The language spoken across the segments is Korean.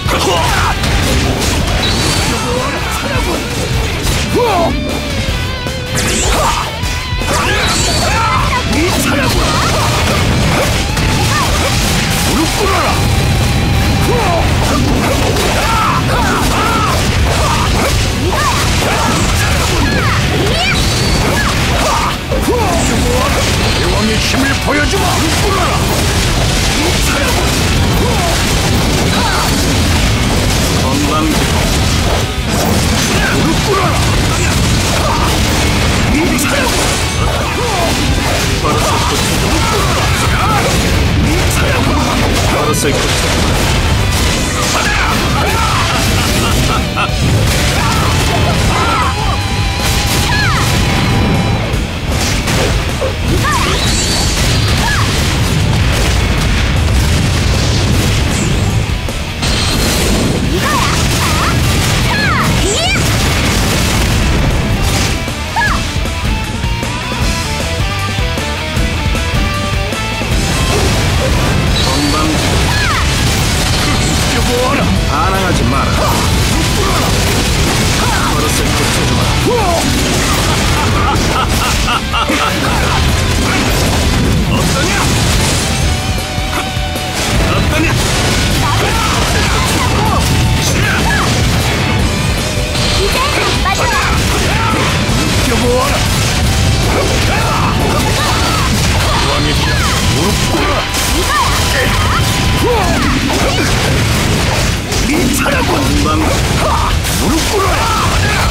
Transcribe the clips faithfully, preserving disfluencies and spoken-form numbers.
대왕의 힘을 보여주마! 건방지 무릎 꿇어라! 버릇을 고쳐주마! 버릇을 고쳐주마! 반항하지 마라. 버릇을 고쳐주마. 어떠냐? 어떠냐? 이제 빠져라. 느껴보아라. 왕의 힘 무릎 꿇어라. 이 차라고 건방 무릎 꿇어라.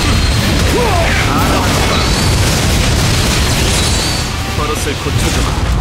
버릇을 고쳐주마.